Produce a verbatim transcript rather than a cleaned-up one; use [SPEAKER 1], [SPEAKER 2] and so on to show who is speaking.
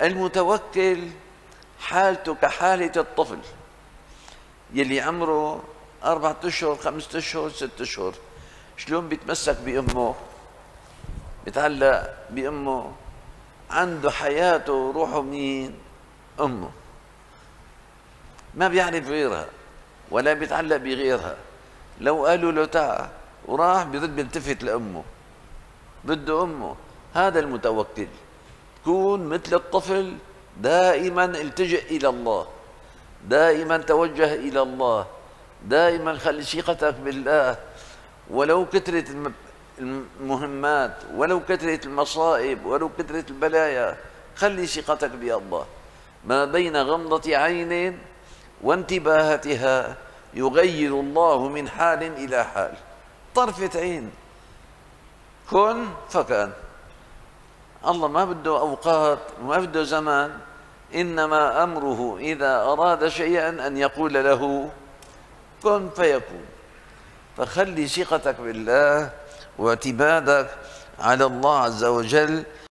[SPEAKER 1] المتوكل حالته كحالة الطفل يلي عمره أربعة أشهر خمسة أشهر ست أشهر. شلون بيتمسك بأمه؟ بيتعلق بأمه، عنده حياته وروحه مين؟ أمه، ما بيعرف غيرها ولا بيتعلق بغيرها. لو قالوا له تعال وراح بيرد بيلتفت لأمه، بده أمه. هذا المتوكل. تكون مثل الطفل دائما التجئ إلى الله، دائما توجه إلى الله، دائما خلي ثقتك بالله، ولو كثرت المهمات، ولو كثرت المصائب، ولو كثرت البلايا، خلي ثقتك بالله. ما بين غمضة عين وانتباهتها يغير الله من حال إلى حال. طرفة عين، كن فكان. الله ما بده أوقات وما بده زمان، إنما أمره إذا أراد شيئا أن يقول له كن فيكون. فخلي ثقتك بالله واعتمادك على الله عز وجل.